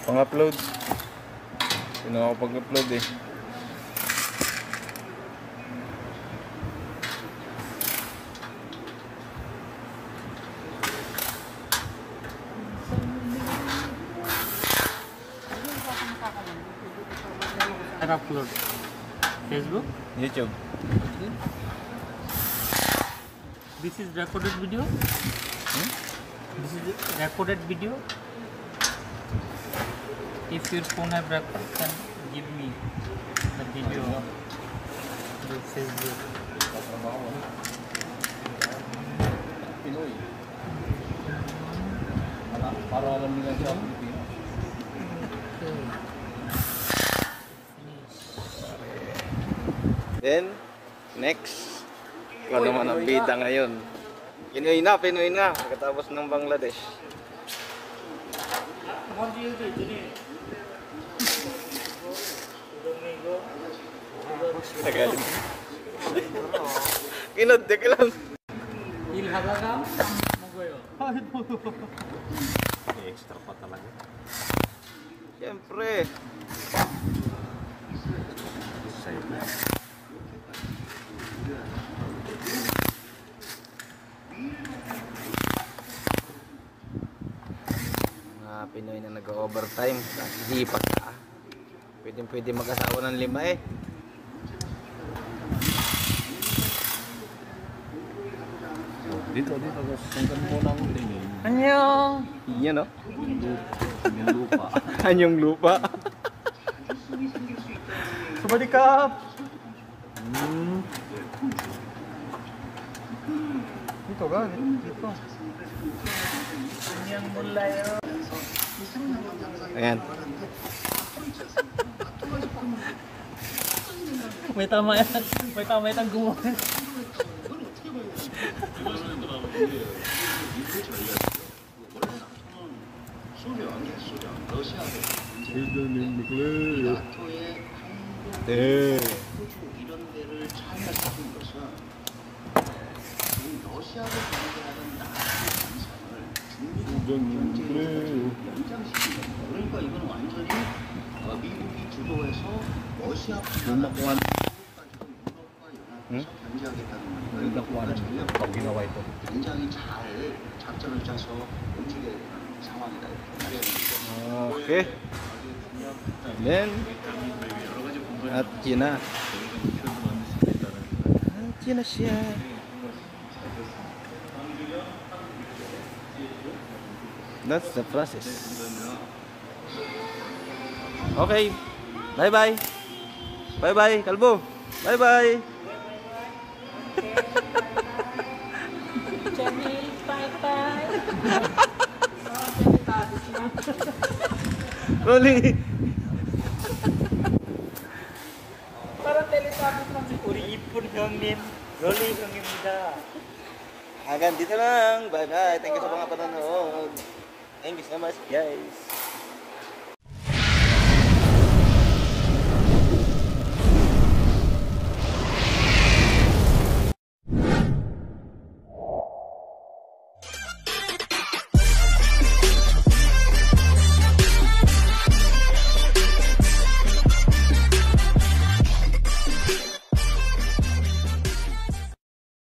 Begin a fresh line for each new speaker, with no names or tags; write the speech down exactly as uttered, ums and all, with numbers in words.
Pang-upload. Sino ako pag-upload eh.
Upload Facebook,
YouTube.
This is recorded video.
Hmm?
This is recorded video. If your phone have record, then give me the video. The Facebook.
Pinoy. Para alam nila sa Pilipino. Then, next, ikaw naman ang bida ngayon. Pinoy na, Pinoy na, pagkatapos ng Bangladesh. Tagalog. Kinod, di ka lang.
Ilhagagam, Magoyo.
Extra pa talaga.
Siyempre. Mga Pinoy na nag-overtime, hipag ka. Pwede pwede mag-asawa ng lima eh.
Dito, dito. Sungkan mo ng tingin.
Annyeong.
Yan no?
Yung lupa.
Anyong lupa. Sabadikap!
Hmm.
Dito ka, dito.
Annyeong mulayo.
Ayan.
May tama yan. May tama yan gumawa.
네.
그러니까 이건 완전히 미국이 주도해서 러시아
Nakuha.
응?
견제하겠다는
Nakuha
말이에요.
na pag ginawa ito.
굉장히 잘 작전을 짜서 움직여야 되는 상황이다.
Okay. Then, at yun na. At yun na siya. That's the process. Okay. Bye-bye. Bye-bye, Kalbo. Bye-bye.
Jenny, bye-bye.
Rolly.
Parang telesabi lang si Uri Ipon 형님, 롤리 형입니다.
Hanggang dito lang. Bye-bye. Thank you sa mga panonood. Thank you so much, guys.